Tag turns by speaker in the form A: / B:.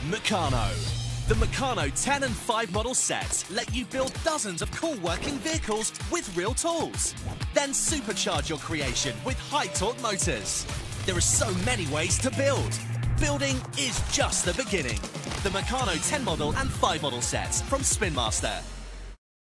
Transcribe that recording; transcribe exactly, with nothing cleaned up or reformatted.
A: Meccano. The Meccano ten and five model sets let you build dozens of cool working vehicles with real tools. Then supercharge your creation with high-torque motors. There are so many ways to build. Building is just the beginning. The Meccano ten model and five model sets from Spin Master.